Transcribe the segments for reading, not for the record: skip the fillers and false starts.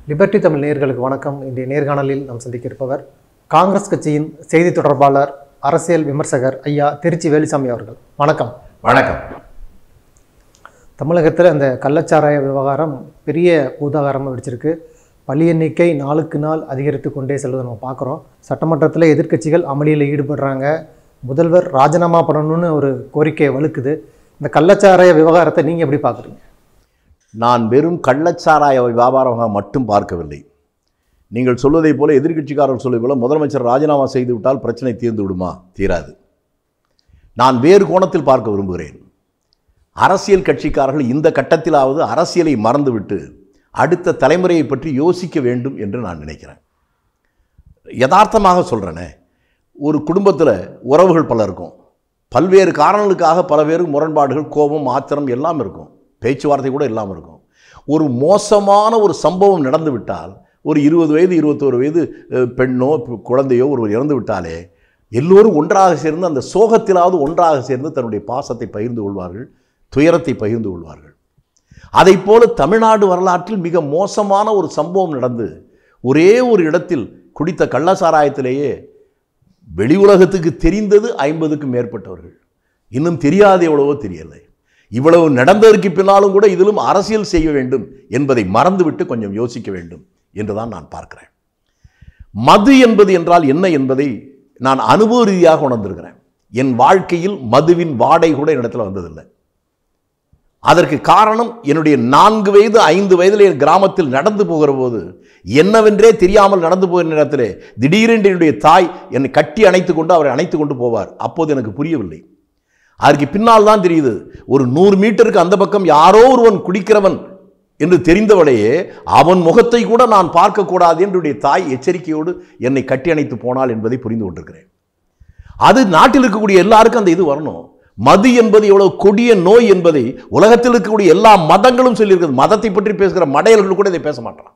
Liberty Tamil நேயர்களுக்கு வணக்கம். இன்றைய நேர்காணலில் நாம் சந்திக்க இருப்பவர் காங்கிரஸ் கட்சியின் செய்தி தொடர்பாளர், அரசியல் விமர்சகர் ஐயா திருச்சி வேலுசாமி அவர்கள். வணக்கம். வணக்கம். தமிழகத்தில் அந்த கள்ளச்சாராய விவகாரம் பெரிய பூதாகாரமாக வெடிச்சிருக்கு. பள்ளி எண்ணிக்கை நாளுக்கு நாள் அதிகரித்து கொண்டே செல்வதை நம்ம பார்க்குறோம். சட்டமன்றத்தில் எதிர்க்கட்சிகள் அமளியில் ஈடுபடுறாங்க. முதல்வர் ராஜினாமா பண்ணணும்னு ஒரு கோரிக்கை வலுக்குது. இந்த கள்ளச்சாராய விவகாரத்தை நீங்கள் எப்படி பார்க்குறீங்க? நான் வெறும் கள்ளச்சாராய வியாபாரமாக மட்டும் பார்க்கவில்லை. நீங்கள் சொல்வதைப் போல, எதிர்க்கட்சிக்காரர்கள் சொல்வதை போல முதலமைச்சர் ராஜினாமா செய்து விட்டால் பிரச்சனை தீர்ந்து விடுமா? தீராது. நான் வேறு கோணத்தில் பார்க்க விரும்புகிறேன். அரசியல் கட்சிக்காரர்கள் இந்த கட்டத்திலாவது அரசியலை மறந்துவிட்டு அடுத்த தலைமுறையை பற்றி யோசிக்க வேண்டும் என்று நான் நினைக்கிறேன். யதார்த்தமாக சொல்கிறேனே, ஒரு குடும்பத்தில் உறவுகள் பல இருக்கும். பல்வேறு காரணங்களுக்காக பல பேருக்கு முரண்பாடுகள், கோபம், ஆத்திரம் எல்லாம் இருக்கும். பேச்சுவார்த்தை கூட இல்லாமல் இருக்கும். ஒரு மோசமான ஒரு சம்பவம் நடந்து விட்டால், ஒரு 20 வயது 21 வயது பெண்ணோ குழந்தையோ ஒருவர் இறந்து விட்டாலே எல்லோரும் ஒன்றாக சேர்ந்து அந்த சோகத்திலாவது ஒன்றாக சேர்ந்து தன்னுடைய பாசத்தை பகிர்ந்து கொள்வார்கள், துயரத்தை பகிர்ந்து கொள்வார்கள். அதை போல தமிழ்நாடு வரலாற்றில் மிக மோசமான ஒரு சம்பவம் நடந்து ஒரே ஒரு இடத்தில் குடித்த கள்ளச்சாராயத்திலேயே வெளி உலகத்துக்கு தெரிந்தது 50க்கும் மேற்பட்டவர்கள். இன்னும் தெரியாது எவ்வளவோ தெரியலை. இவ்வளவு நடந்ததற்கு பின்னாலும் கூட இதிலும் அரசியல் செய்ய வேண்டும் என்பதை மறந்துவிட்டு கொஞ்சம் யோசிக்க வேண்டும் என்றுதான் நான் பார்க்கிறேன். மது என்பது என்றால் என்ன என்பதை நான் அனுபவ ரீதியாக உணர்ந்திருக்கிறேன். என் வாழ்க்கையில் மதுவின் வாடை கூட என்னிடத்தில் வந்ததில்லை. அதற்கு காரணம், என்னுடைய 4 வயது 5 வயதில் என் கிராமத்தில் நடந்து போகிற போது என்னவென்றே தெரியாமல் நடந்து போகிற நேரத்தில் திடீரென்று என்னுடைய தாய் என்னை கட்டி அணைத்து கொண்டு அவரை அணைத்து கொண்டு போவார். அப்போது எனக்கு புரியவில்லை. அதற்கு பின்னால் தான் தெரியுது, ஒரு 100 மீட்டருக்கு அந்த பக்கம் யாரோ ஒருவன் குடிக்கிறவன் என்று தெரிந்தவளையே அவன் முகத்தை கூட நான் பார்க்கக்கூடாது என்று தாய் எச்சரிக்கையோடு என்னை கட்டி அணைத்து போனாள் என்பதை புரிந்து கொண்டிருக்கிறேன். அது நாட்டில் இருக்கக்கூடிய எல்லாருக்கும் அந்த இது வரணும். மது என்பது எவ்வளவு கொடிய நோய் என்பதை உலகத்தில் இருக்கக்கூடிய எல்லா மதங்களும் சொல்லியிருக்கிறது. மதத்தை பற்றி பேசுகிற மடையர்கள் கூட இதை பேச மாட்டான்.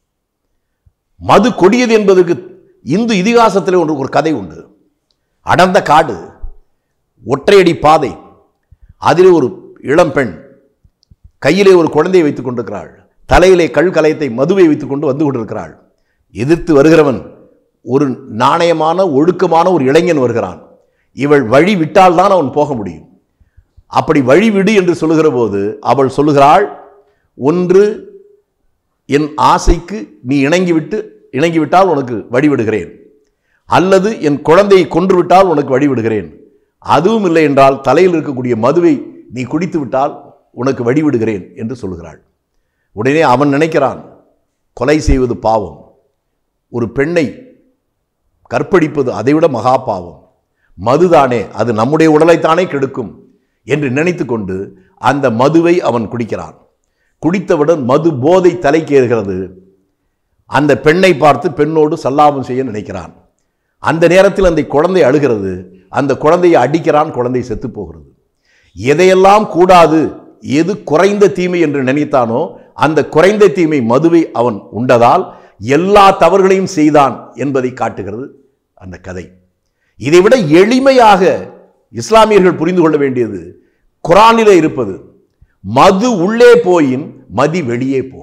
மது கொடியது என்பதற்கு இந்து இதிகாசத்தில் ஒரு கதை உண்டு. அடர்ந்த காடு, ஒற்றையடி பாதை, அதிலே ஒரு இளம்பெண் கையிலே ஒரு குழந்தையை வைத்துக் கொண்டிருக்கிறாள். தலையிலே கலயத்தை மதுவை வைத்துக் கொண்டு வந்து கொண்டிருக்கிறாள். எதிர்த்து வருகிறவன் ஒரு நாணயமான ஒழுக்கமான ஒரு இளைஞன் வருகிறான். இவள் வழி விட்டால் தான் அவன் போக முடியும். அப்படி வழிவிடு என்று சொல்லுகிற போது அவள் சொல்லுகிறாள், ஒன்று என் ஆசைக்கு நீ இணங்கிவிட்டால் உனக்கு வழிவிடுகிறேன், அல்லது என் குழந்தையை கொன்றுவிட்டால் உனக்கு வழிவிடுகிறேன், அதுவும் இல்லை என்றால் தலையில் இருக்கக்கூடிய மதுவை நீ குடித்து விட்டால் உனக்கு வழிவிடுகிறேன் என்று சொல்கிறாள். உடனே அவன் நினைக்கிறான், கொலை செய்வது பாவம், ஒரு பெண்ணை கற்பழிப்பது அதைவிட மகா பாவம், மதுதானே, அது நம்முடைய உடலைத்தானே கெடுக்கும் என்று நினைத்து கொண்டு அந்த மதுவை அவன் குடிக்கிறான். குடித்தவுடன் மது போதை தலைக்கேறுகிறது. அந்த பெண்ணை பார்த்து பெண்ணோடு சல்லாபம் செய்ய நினைக்கிறான். அந்த நேரத்தில் அந்த குழந்தை அழுகிறது. அந்த குழந்தையை அடிக்கிறான். குழந்தை செத்து போகிறது. எதையெல்லாம் கூடாது, எது குறைந்த தீமை என்று நினைத்தானோ அந்த குறைந்த தீமை மதுவை அவன் உண்டதால் எல்லா தவறுகளையும் செய்தான் என்பதை காட்டுகிறது அந்த கதை. இதைவிட எளிமையாக இஸ்லாமியர்கள் புரிந்து கொள்ள வேண்டியது குர்ஆனிலே இருப்பது, மது உள்ளே போயின் மதி வெளியே போ.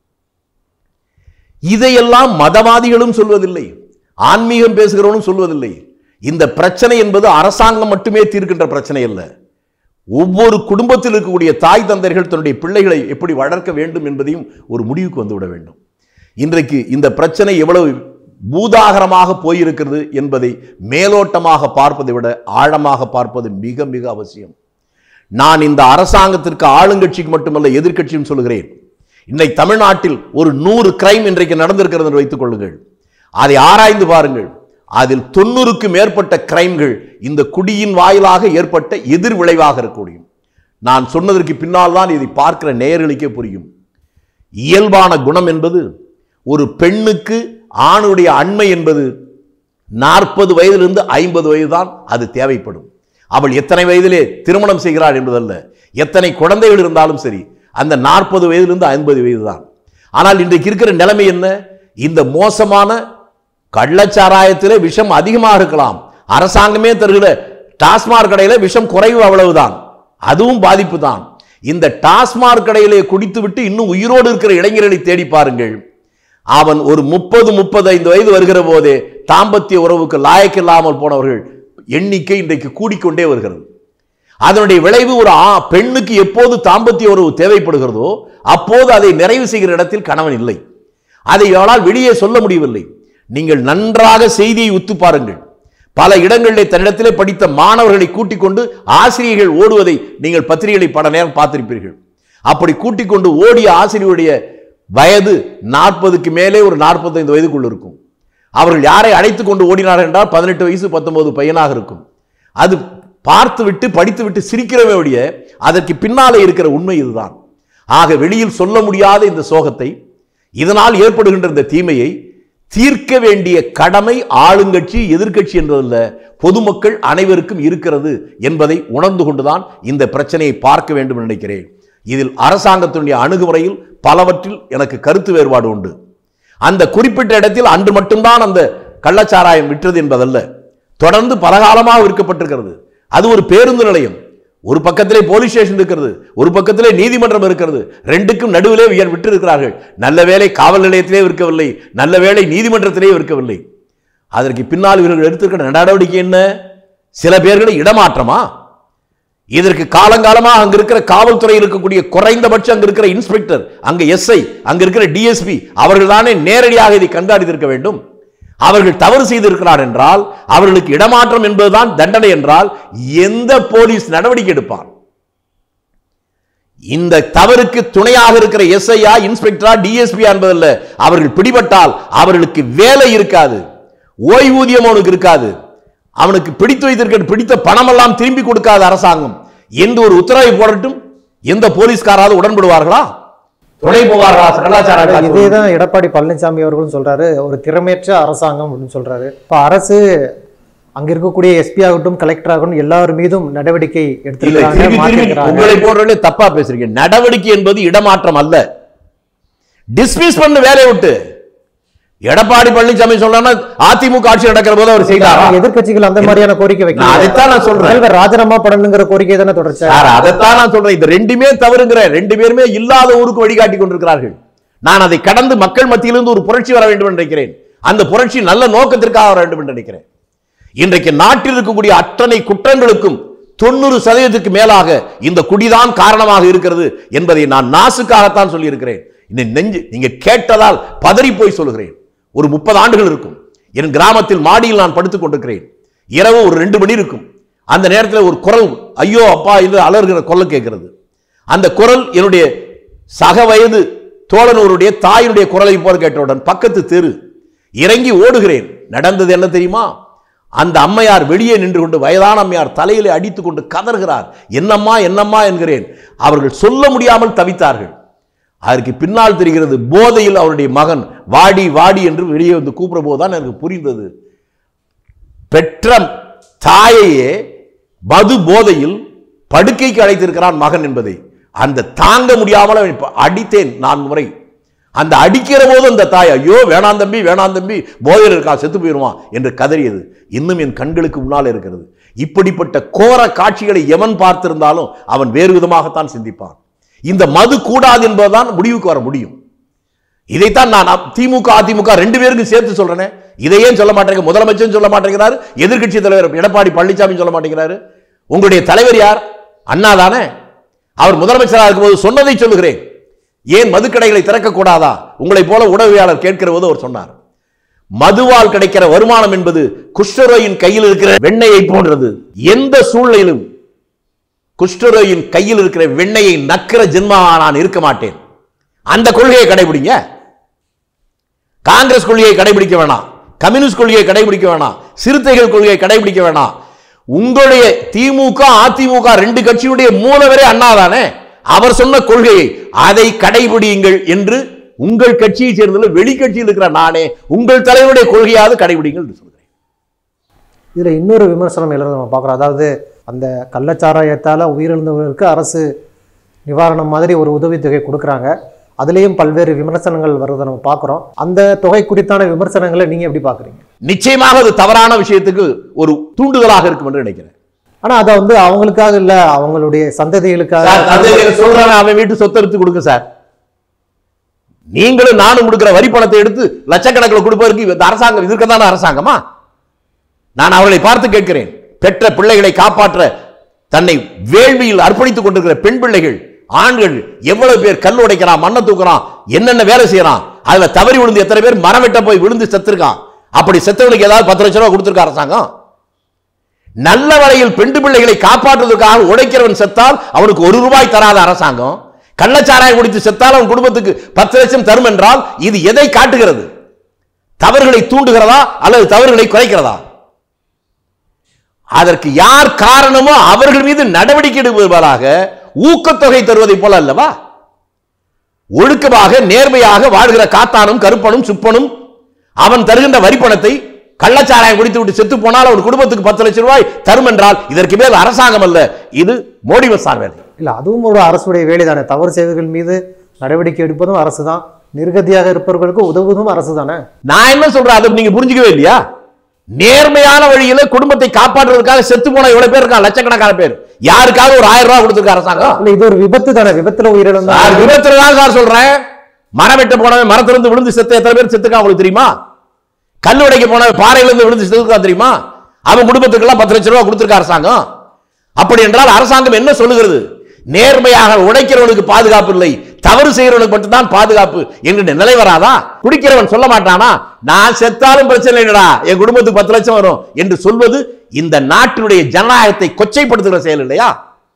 இதையெல்லாம் மதவாதிகளும் சொல்வதில்லை, ஆன்மீகம் பேசுகிறவனும் சொல்வதில்லை. இந்த பிரச்சனை என்பது அரசாங்கம் மட்டுமே தீர்க்கின்ற பிரச்சனை அல்ல. ஒவ்வொரு குடும்பத்தில் இருக்கக்கூடிய தாய் தந்தையர்கள் தன்னுடைய பிள்ளைகளை எப்படி வளர்க்க வேண்டும் என்பதையும் ஒரு முடிவுக்கு வந்துவிட வேண்டும். இன்றைக்கு இந்த பிரச்சனை எவ்வளவு பூதாகரமாக போயிருக்கிறது என்பதை மேலோட்டமாக பார்ப்பதை விட ஆழமாக பார்ப்பது மிக மிக அவசியம். நான் இந்த அரசாங்கத்திற்கு, ஆளுங்கட்சிக்கு மட்டுமல்ல எதிர்க்கட்சியும் சொல்கிறேன். இன்னைக்கு தமிழ்நாட்டில் ஒரு 100 கிரைம் இன்றைக்கு நடந்திருக்கிறது என்று வைத்துக் கொள்ளுங்கள். அதை ஆராய்ந்து பாருங்கள். அதில் 90க்கு மேற்பட்ட கிரைம்கள் இந்த குடியின் வாயிலாக ஏற்பட்ட எதிர் விளைவாக இருக்கக்கூடிய. நான் சொன்னதற்கு பின்னால் தான் இதை பார்க்கிற நேயர்களுக்கே புரியும். இயல்பான குணம் என்பது, ஒரு பெண்ணுக்கு ஆணுடைய அண்மை என்பது 40 வயதிலிருந்து 50 வயது தான் அது தேவைப்படும். அவள் எத்தனை வயதிலே திருமணம் செய்கிறாள் என்பதல்ல, எத்தனை குழந்தைகள் இருந்தாலும் சரி, அந்த 40 வயதிலிருந்து 50 வயது தான். ஆனால் இன்றைக்கு இருக்கிற நிலைமை என்ன? இந்த மோசமான கள்ளச்சாராயத்திலே விஷம் அதிகமாக இருக்கலாம். அரசாங்கமே தருகிற டாஸ்மாக் கடையில் விஷம் குறைவு, அவ்வளவுதான். அதுவும் பாதிப்பு தான். இந்த டாஸ்மாக் கடையிலே குடித்துவிட்டு இன்னும் உயிரோடு இருக்கிற இளைஞர்களை தேடி பாருங்கள். அவன் ஒரு 30-35 வயது வருகிற போதே தாம்பத்திய உறவுக்கு லாயக்கில்லாமல் போனவர்கள் எண்ணிக்கை இன்றைக்கு கூடிக்கொண்டே வருகிறது. அதனுடைய விளைவு ஒரு பெண்ணுக்கு எப்போது தாம்பத்திய உறவு தேவைப்படுகிறதோ அப்போது அதை நிறைவு செய்கிற இடத்தில் கணவன் இல்லை. அதை அவளால் வெளியே சொல்ல முடியவில்லை. நீங்கள் நன்றாக செய்தியை உத்து பாருங்கள். பல இடங்களிலே தன்னிடத்திலே படித்த மாணவர்களை கூட்டிக் கொண்டு ஆசிரியர்கள் ஓடுவதை நீங்கள் பத்திரிகைகளை பல நேரம் பார்த்திருப்பீர்கள். அப்படி கூட்டிக் கொண்டு ஓடிய ஆசிரியருடைய வயது 40க்கு மேலே ஒரு 45 வயதுக்குள் இருக்கும். அவர்கள் யாரை அழைத்துக் கொண்டு ஓடினார்கள் என்றால் 18 வயசு 19 பையனாக இருக்கும். அது பார்த்துவிட்டு படித்துவிட்டு சிரிக்கிறவே ஒழிய அதற்கு பின்னாலே இருக்கிற உண்மை இதுதான். ஆக வெளியில் சொல்ல முடியாத இந்த சோகத்தை, இதனால் ஏற்படுகின்ற இந்த தீமையை தீர்க்க வேண்டிய கடமை ஆளுங்கட்சி எதிர்க்கட்சி என்பதல்ல, பொதுமக்கள் அனைவருக்கும் இருக்கிறது என்பதை உணர்ந்து கொண்டுதான் இந்த பிரச்சனையை பார்க்க வேண்டும் என்று நினைக்கிறேன். இதில் அரசாங்கத்தினுடைய அணுகுமுறையில் பலவற்றில் எனக்கு கருத்து வேறுபாடு உண்டு. அந்த குறிப்பிட்ட இடத்தில் அன்று மட்டும்தான் அந்த கள்ளச்சாராயம் விற்றது என்பதல்ல, தொடர்ந்து பலகாலமாக விற்கப்பட்டிருக்கிறது. அது ஒரு பேருந்து நிலையம், ஒரு பக்கத்திலே போலீஸ் ஸ்டேஷன் இருக்கிறது, ஒரு பக்கத்திலே நீதிமன்றம் இருக்கிறது. ரெண்டுக்கும் நடுவிலே விட்டு இருக்கிறார்கள். நல்ல வேளை காவல் நிலையத்திலே விற்கவில்லை, நல்ல வேளை நீதிமன்றத்திலே விற்கவில்லை. அதற்கு பின்னால் இவர்கள் எடுத்திருக்கிற நடவடிக்கை என்ன? சில பேர்களை இடமாற்றமா? இதற்கு காலங்காலமாக அங்க இருக்கிற காவல்துறை இருக்கக்கூடிய குறைந்தபட்சம் அங்க இருக்கிற இன்ஸ்பெக்டர், அங்க எஸ்ஐ, அங்க இருக்கிற டிஎஸ்பி அவர்கள் தானே நேரடியாக இதை கண்காணித்திருக்க வேண்டும். அவர்கள் தவறு செய்திருக்கிறார் என்றால் அவர்களுக்கு இடமாற்றம் என்பதுதான் தண்டனை என்றால் எந்த போலீஸ் நடவடிக்கை எடுப்பார்? இந்த தவறுக்கு துணையாக இருக்கிற எஸ்ஐயா, இன்ஸ்பெக்டரா, டிஎஸ்பி என்பதல்ல. அவர்கள் பிடிபட்டால் அவர்களுக்கு வேலை இருக்காது, ஓய்வூதியம் அவனுக்கு இருக்காது, அவனுக்கு பிடித்து வைத்திருக்க பிடித்த பணம் எல்லாம் திரும்பி கொடுக்காத அரசாங்கம் என்று ஒரு உத்தரவை போடட்டும். எந்த போலீஸ்காராவது உடன்படுவார்களா? துணை போவார்களா? இதேதான் எடப்பாடி பழனிசாமி அவர்களும் சொல்றாரு, ஒரு திறமையற்ற அரசாங்கம் அப்படின்னு சொல்றாரு. இப்ப அரசு அங்க இருக்கக்கூடிய எஸ்பி ஆகட்டும், கலெக்டர் ஆகட்டும், எல்லார் மீதும் நடவடிக்கை எடுத்துக்கிறாங்க. உங்களை போன்றவர்களே தப்பா பேசுறீங்க. நடவடிக்கை என்பது இடமாற்றம் அல்ல. டிஸ்மிஸ் பண்ண வேலையை விட்டு எடப்பாடி பழனிசாமி சொன்னா அதிமுக ஆட்சி நடக்கிற போது அவர் செய்தார். எதிர்க்கட்சிகள் அந்த மாதிரியான கோரிக்கை வைக்க, அதைத்தான் நான் சொல்றேன். ராஜினாமா பண்ணணுங்கிற கோரிக்கை தானே தொடர்ச்சி. அதைத்தான் நான் சொல்றேன். இது ரெண்டுமே தவறுங்கிற, ரெண்டு பேருமே இல்லாத ஊருக்கு வழிகாட்டி கொண்டிருக்கிறார்கள். நான் அதை கடந்து மக்கள் மத்தியிலிருந்து ஒரு புரட்சி வர வேண்டும் என்று நினைக்கிறேன். அந்த புரட்சி நல்ல நோக்கத்திற்காக வர வேண்டும் என்று நினைக்கிறேன். இன்றைக்கு நாட்டில் இருக்கக்கூடிய அத்தனை குற்றங்களுக்கும் 90% மேலாக இந்த குடிதான் காரணமாக இருக்கிறது என்பதை நான் நாசுக்காகத்தான் சொல்லி இருக்கிறேன். நீங்க கேட்டதால் பதறி போய் சொல்லுகிறேன். ஒரு 30 ஆண்டுகள் இருக்கும். என் கிராமத்தில் மாடியில் நான் படுத்துக் கொண்டிருக்கிறேன். இரவு ஒரு 2 மணி இருக்கும். அந்த நேரத்தில் ஒரு குரல், ஐயோ அப்பா என்று அலறுகிற குரல் கேட்கிறது. அந்த குரல் என்னுடைய சக வயது தோழனூருடைய தாயினுடைய குரலை போல கேட்டவுடன் பக்கத்து தெரு இறங்கி ஓடுகிறேன். நடந்தது என்ன தெரியுமா? அந்த அம்மையார் வெளியே நின்று கொண்டு, வயதான அம்மையார் தலையிலே அடித்துக் கொண்டு கதறுகிறார். என்னம்மா என்னம்மா என்கிறேன். அவர்கள் சொல்ல முடியாமல் தவித்தார்கள். அதற்கு பின்னால் தெரிகிறது, போதையில் அவருடைய மகன் வாடி வாடி என்று வெளியே வந்து கூப்பிட போதுதான் எனக்கு புரிந்தது. பெற்ற தாயையே மது போதையில் படுக்கைக்கு அழைத்திருக்கிறான் மகன் என்பதை. அந்த தாங்க முடியாமல் அடித்தேன் 4 முறை. அந்த அடிக்கிற போது அந்த தாய், ஐயோ வேணாம் தம்பி வேணாம் தம்பி, போதையில் இருக்கா, செத்து போயிடுவான் என்று கதறியது இன்னும் என் கண்களுக்கு முன்னால் இருக்கிறது. இப்படிப்பட்ட கோர காட்சிகளை எவன் பார்த்திருந்தாலும் அவன் வேறு விதமாகத்தான் சிந்திப்பான். இந்த மது கூடாது என்பதுதான் முடிவுக்கு வர முடியும். இதைத்தான் நான் திமுக அதிமுக 2 பேருக்கு சேர்த்து சொல்றேன். இதையே சொல்ல மாட்டேங்க. முதலமைச்சர் சொல்ல மாட்டேங்கிறாரு, எதிர்க்கட்சி தலைவர் எடப்பாடி பழனிசாமி சொல்ல மாட்டேங்கிறாரு. உங்களுடைய தலைவர் யார்? அண்ணா தானே. அவர் முதலமைச்சராக இருக்கும்போது சொன்னதை சொல்லுகிறேன். ஏன் மதுக்கடைகளை திறக்க கூடாதா? உங்களை போல உடவியாளர் கேட்கிற போது அவர் சொன்னார், மதுவால் கிடைக்கிற வருமானம் என்பது குஷ்டரோயின் கையில் இருக்கிற வெண்ணெயை போன்றது. எந்த சூழ்நிலையிலும் குஷ்டரோயின் கையில் இருக்கிற வெண்ணெயை நக்கிற ஜென்மமா நான் இருக்க மாட்டேன். அந்த கொள்கையை கடைபிடிங்க. காங்கிரஸ் கொள்கையை கடைபிடிக்க வேணாம், கம்யூனிஸ்ட் கொள்கையை கடைபிடிக்க வேணாம், சிறுத்தைகள் கொள்கையை கடைபிடிக்க வேணாம். உங்களுடைய திமுக அதிமுக 2 கட்சியுடைய மூலவரே அண்ணாதானே. அவர் சொன்ன கொள்கையை அதை கடைபிடியுங்கள் என்று உங்கள் கட்சியை சேர்ந்த வெளிக்கட்சியில் இருக்கிற நானே உங்கள் தலைவருடைய கொள்கையாவது கடைபிடிங்கள் என்று சொல்கிறேன். இதுல இன்னொரு விமர்சனம் எல்லாரும் நம்ம பார்க்குறோம். அதாவது அந்த கள்ளச்சாராயத்தால் உயிரிழந்தவர்களுக்கு அரசு நிவாரணம் மாதிரி ஒரு உதவித்தொகை கொடுக்குறாங்க. அதுலேயும் பல்வேறு விமர்சனங்கள் வருவதை நம்ம பார்க்குறோம். அந்த தொகை குறித்தான விமர்சனங்களை நீங்கள் எப்படி பார்க்குறீங்க? நிச்சயமாக அது தவறான விஷயத்துக்கு ஒரு தூண்டுதலாக இருக்கும் என்று நினைக்கிறேன். ஆனால் அதை வந்து அவங்களுக்காக இல்லை, அவங்களுடைய சந்ததிகளுக்காக. சொல்றாங்க, அவன் வீட்டு சொத்தை எடுத்து கொடுங்க சார். நீங்களும் நானும் கொடுக்கிற வரி பணத்தை எடுத்து லட்சக்கணக்கில் கொடுப்பதற்கு இந்த அரசாங்கம் இதற்குதான அரசாங்கமா? நான் அவர்களை பார்த்து கேட்கிறேன். பெற்ற பிள்ளைகளை காப்பாற்ற தன்னை வேள்வியில் அர்ப்பணித்துக் கொண்டிருக்கிற பெண் பிள்ளைகள், ஆண்கள் எவ்வளவு பேர் கல் உடைக்கிறான், மண்ணை தூக்குறான், என்னென்ன வேலை செய்யறான். அதுல தவறி விழுந்து எத்தனை பேர் மரம் வெட்ட போய் விழுந்து செத்துருக்கான். அப்படி செத்தவனுக்கு ஏதாவது 10 லட்சம் ரூபாய் கொடுத்திருக்க அரசாங்கம்? நல்ல வரையில் பெண் பிள்ளைகளை காப்பாற்றுவதற்காக உடைக்கிறவன் செத்தால் அவனுக்கு 1 ரூபாய் தராத அரசாங்கம், கள்ளச்சாராயம் குடித்து செத்தால் அவன் குடும்பத்துக்கு 10 லட்சம் தரும் என்றால் இது எதை காட்டுகிறது? தவறுகளை தூண்டுகிறதா அல்லது தவறுகளை குறைக்கிறதா? அதற்கு யார் காரணமோ அவர்கள் மீது நடவடிக்கை எடுப்பதாக ஊக்கத்தொகை தருவதை போல அல்லவா? ஒழுக்கமாக நேர்மையாக வாழ்கிற காத்தானும் கருப்பனும் சுப்பனும் அவன் தருகின்ற வரிப்பணத்தை கள்ளச்சாராயம் குடித்து விட்டு செத்து போனால் அவன் குடும்பத்துக்கு 10 லட்சம் ரூபாய் தரும் என்றால் இதற்கு மேல் அரசாங்கம் அல்ல, இது மோடி மசார் வேலை. இல்ல, அதுவும் ஒரு அரசுடைய வேலை தானே. தவறு செய்வர்கள் மீது நடவடிக்கை எடுப்பதும் அரசு தான், நிர்கதியாக இருப்பவர்களுக்கு உதவுவதும் அரசு தானே. நான் என்ன சொல்றேன், அதை நீங்க புரிஞ்சுக்கவே இல்லையா? நேர்மையான வழியில குடும்பத்தை காப்பாற்றுவதற்காக செத்து போன எவ்வளவு பேர் இருக்காங்க, லட்சக்கணக்கான பேர். யாருக்காவது ஒரு 1000 ரூபாய் கொடுத்திருக்க அரசாங்கம்? இல்ல, இது ஒரு விபத்து தானே. விபத்துல உயிரிழந்த விபத்துல தான் சார் சொல்றேன். மரம் வெட்ட போனவன் மரத்திலிருந்து விழுந்து செத்து எத்தனை பேர் செத்துருக்கான் உங்களுக்கு தெரியுமா? கல் உடைக்க போனவன் பாறையிலிருந்து விழுந்து செத்துருக்கான் தெரியுமா? அவன் குடும்பத்துக்கெல்லாம் 10 லட்சம் ரூபாய் கொடுத்திருக்க அரசாங்கம். அப்படி என்றால் அரசாங்கம் என்ன சொல்லுகிறது? நேர்மையாக உடைக்கிறவனுக்கு பாதுகாப்பு இல்லை, தவறு செய்கிறவனுக்கு மட்டும்தான் பாதுகாப்பு என்கிற நிலை வராதா? குடிக்கிறவன் சொல்ல மாட்டானா, நான் செத்தாலும் பிரச்சனை இல்லடா, என் குடும்பத்துக்கு 10 லட்சம் வரும் என்று சொல்வது இந்த நாட்டினுடைய ஜனநாயகத்தை கொச்சைப்படுத்துகிற செயல் இல்லையா?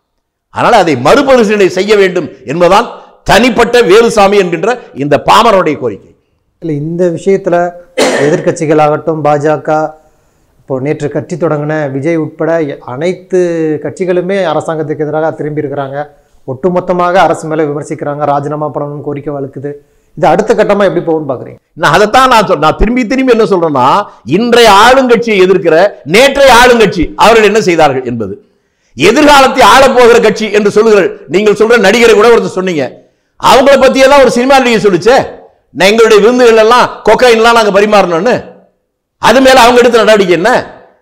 அதனால அதை மறுபரிசீலனை செய்ய வேண்டும் என்பதுதான் தனிப்பட்ட வேலுசாமி என்கின்ற இந்த பாமரனுடைய கோரிக்கை. இல்லை, இந்த விஷயத்துல எதிர்கட்சிகளாகட்டும், பாஜக, இப்போ நேற்று கட்சி தொடங்கின விஜய் உட்பட அனைத்து கட்சிகளுமே அரசாங்கத்துக்கு எதிராக திரும்பி இருக்கிறாங்க. ஒட்டுமொத்தமாக அரசு மேலே விமர்சிக்கிறாங்க, ராஜினாமா பண்ணணும்னு கோரிக்கை வலுக்குது. இது அடுத்த கட்டமா எப்படி போகும்னு பாக்குறீங்க? நான் அதைத்தான் நான் திரும்பி திரும்பி என்ன சொல்றேன்னா, இன்றைய ஆளுங்கட்சியை எதிர்க்கிற நேற்றைய ஆளுங்கட்சி அவர்கள் என்ன செய்தார்கள் என்பது, எதிர்காலத்தை ஆளப்போகிற கட்சி என்று சொல்லுகிற நீங்கள் சொல்ற நடிகரை கூட ஒருத்தர் சொன்னீங்க, அவங்கள பத்தி எல்லாம் ஒரு சினிமா நடிகை சொல்லிச்சே, எங்களுடைய விருந்துகள் எல்லாம் கொக்கைன்லாம் நாங்க பரிமாறணும்னு. அது மேல அவங்க எடுத்த நடவடிக்கை என்ன?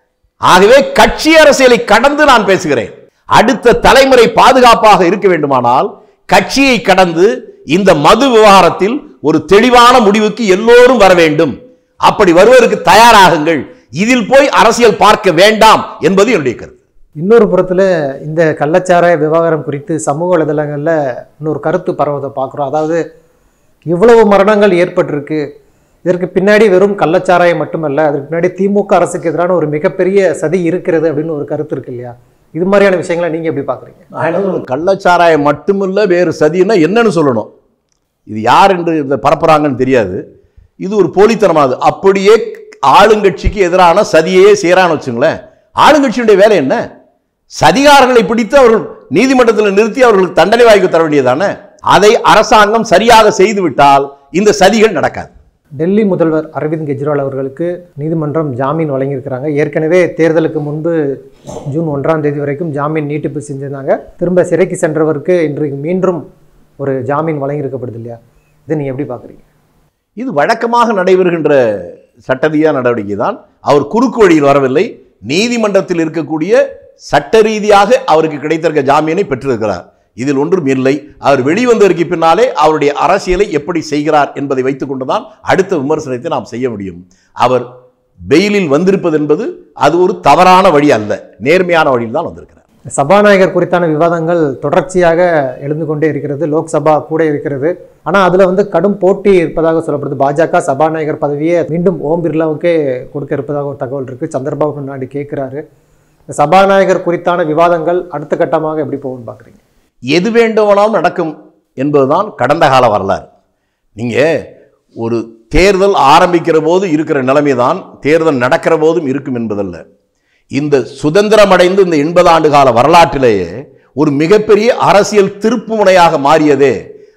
ஆகவே கட்சி அரசியலை கடந்து நான் பேசுகிறேன். அடுத்த தலைமுறை பாதுகாப்பாக இருக்க வேண்டுமானால் கட்சியை கடந்து இந்த மது விவகாரத்தில் ஒரு தெளிவான முடிவுக்கு எல்லோரும் வர வேண்டும். அப்படி வருவதற்கு தயாராகுங்கள், இதில் போய் அரசியல் பார்க்க வேண்டாம் என்பது என்னுடைய கருத்து. இன்னொரு புறத்துல இந்த கள்ளச்சாராய விவகாரம் குறித்து சமூக வலைதளங்கள்ல இன்னொரு கருத்து பரவதை பார்க்குறோம். அதாவது இவ்வளவு மரணங்கள் ஏற்பட்டிருக்கு, இதற்கு பின்னாடி வெறும் கள்ளச்சாராயம் மட்டுமல்ல, அதற்கு பின்னாடி திமுக அரசுக்கு எதிரான ஒரு மிகப்பெரிய சதி இருக்கிறது அப்படின்னு ஒரு கருத்து இருக்கு இல்லையா? இது மாதிரியான விஷயங்களை நீங்க எப்படி பாக்குறீங்க? கள்ளச்சாராயம் மட்டுமில்ல, வேறு சதினா என்னன்னு சொல்லணும். இது யார் என்று இந்த பரப்புறாங்கன்னு தெரியாது. இது ஒரு போலித்தனமாது. அப்படியே ஆளுங்கட்சிக்கு எதிரான சதியே செய்யறான்னு வச்சுங்களேன். ஆளுங்கட்சியுடைய வேலை என்ன? சதிகாரர்களை பிடித்து அவர்கள் நீதிமன்றத்தில் நிறுத்தி அவர்களுக்கு தண்டனை வாங்கி தர வேண்டியதானே. அதை அரசாங்கம் சரியாக செய்துவிட்டால் இந்த சதிகள் நடக்காது. டெல்லி முதல்வர் அரவிந்த் கெஜ்ரிவால் அவர்களுக்கு நீதிமன்றம் ஜாமீன் வழங்கியிருக்கிறாங்க. ஏற்கனவே தேர்தலுக்கு முன்பு ஜூன் 1ஆம் தேதி வரைக்கும் ஜாமீன் நீட்டிப்பு செஞ்சிருந்தாங்க. திரும்ப சிறைக்கு சென்றவருக்கு இன்றைக்கு மீண்டும் ஒரு ஜாமீன் வழங்கியிருக்கப்படுது இல்லையா? இதை நீங்கள் எப்படி பார்க்குறீங்க? இது வழக்கமாக நடைபெறுகின்ற சட்டரீதியான நடவடிக்கை தான். அவர் குறுக்கு வழியில் வரவில்லை, நீதிமன்றத்தில் இருக்கக்கூடிய சட்ட ரீதியாக அவருக்கு கிடைத்திருக்க ஜாமீனை பெற்றிருக்கிறார். இதில் ஒன்றும் இல்லை. அவர் வெளிவந்ததற்கு பின்னாலே அவருடைய அரசியலை எப்படி செய்கிறார் என்பதை வைத்துக் கொண்டுதான் அடுத்த விமர்சனத்தை நாம் செய்ய முடியும். அவர் பெயிலில் வந்திருப்பது என்பது அது ஒரு தவறான வழி அல்ல, நேர்மையான வழியில் தான் வந்திருக்கிறார். சபாநாயகர் குறித்தான விவாதங்கள் தொடர்ச்சியாக எழுந்து கொண்டே இருக்கிறது. லோக்சபா கூட இருக்கிறது. ஆனால் அதில் கடும் போட்டி இருப்பதாக சொல்லப்படுது. பாஜக சபாநாயகர் பதவியை மீண்டும் ஓம் பிர்லாவுக்கே கொடுக்க இருப்பதாக ஒரு தகவல் இருக்குது. சந்திரபாபு நாயுடு கேட்குறாரு. சபாநாயகர் குறித்தான விவாதங்கள் அடுத்த கட்டமாக எப்படி போகும்னு பார்க்குறீங்க? எது வேண்டுமானாலும் நடக்கும் என்பதுதான் கடந்த கால வரலாறு. நீங்கள் ஒரு தேர்தல் ஆரம்பிக்கிற போது இருக்கிற நிலைமை தான் தேர்தல் நடக்கிற போதும் இருக்கும் என்பதல்ல. இந்த சுதந்திரம் அடைந்து இந்த 80 ஆண்டு கால வரலாற்றிலேயே ஒரு மிகப்பெரிய அரசியல் திருப்பு முனையாக மாறியதே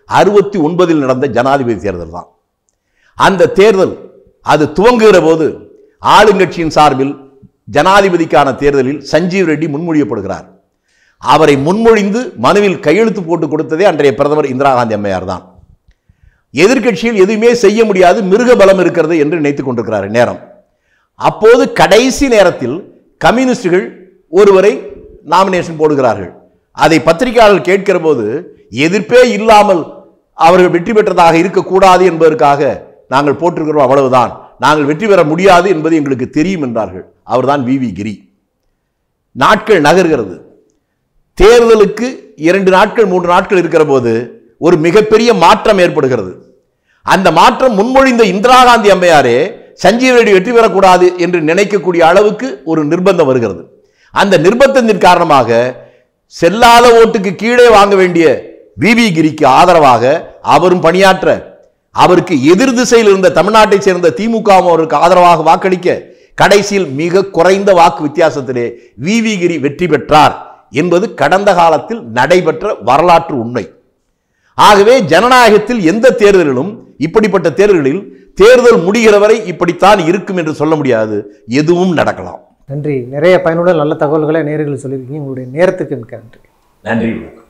69இல் நடந்த ஜனாதிபதி தேர்தல் தான். அந்த தேர்தல் அது துவங்குகிற போது ஆளுங்கட்சியின் சார்பில் ஜனாதிபதிக்கான தேர்தலில் சஞ்சீவ் ரெட்டி முன்மொழியப்படுகிறார். அவரை முன்மொழிந்து மனுவில் கையெழுத்து போட்டு கொடுத்ததே அன்றைய பிரதமர் இந்திரா காந்தி அம்மையார் தான். எதிர்க்கட்சியில் எதுவுமே செய்ய முடியாது, மிருக பலம் இருக்கிறது என்று நினைத்துக் கொண்டிருக்கிறார் நேரம். அப்போது கடைசி நேரத்தில் கம்யூனிஸ்டுகள் ஒருவரை நாமினேஷன் போடுகிறார்கள். அதை பத்திரிகையாளர்கள் கேட்கிற போது எதிர்ப்பே இல்லாமல் அவர்கள் வெற்றி பெற்றதாக இருக்கக்கூடாது என்பதற்காக நாங்கள் போட்டிருக்கிறோம், அவ்வளவுதான், நாங்கள் வெற்றி பெற முடியாது என்பது எங்களுக்கு தெரியும் என்றார்கள். அவர்தான் வி. கிரி. நாட்கள் நகர்கிறது. தேர்தலுக்கு 2 நாட்கள் 3 நாட்கள் இருக்கிற போது ஒரு மிகப்பெரிய மாற்றம் ஏற்படுகிறது. அந்த மாற்றம் முன்மொழிந்த இந்திரா காந்தி அம்மையாரே சஞ்சீவ் ரெட்டி வெற்றி பெறக்கூடாது என்று நினைக்கக்கூடிய அளவுக்கு ஒரு நிர்பந்தம் வருகிறது. அந்த நிர்பந்தத்தின் காரணமாக செல்லாத ஓட்டுக்கு கீழே வாங்க வேண்டிய வி. கிரிக்கு ஆதரவாக அவரும் பணியாற்ற, அவருக்கு எதிர் திசையில் இருந்த தமிழ்நாட்டை சேர்ந்த திமுக அவருக்கு ஆதரவாக வாக்களிக்க, கடைசியில் மிக குறைந்த வாக்கு வித்தியாசத்திலே வி. கிரி வெற்றி பெற்றார் என்பது கடந்த காலத்தில் நடைபெற்ற வரலாற்று உண்மை. ஆகவே ஜனநாயகத்தில் எந்த தேர்தலிலும், இப்படிப்பட்ட தேர்தல்களில் தேர்தல் முடிகிற வரை இப்படித்தான் இருக்கும் என்று சொல்ல முடியாது, எதுவும் நடக்கலாம். நன்றி. நிறைய பயனுள்ள நல்ல தகவல்களை நேயர்கள் சொல்லியிருக்கீங்க. உங்களுடைய நேரத்துக்கு மிக்க நன்றி. நன்றி.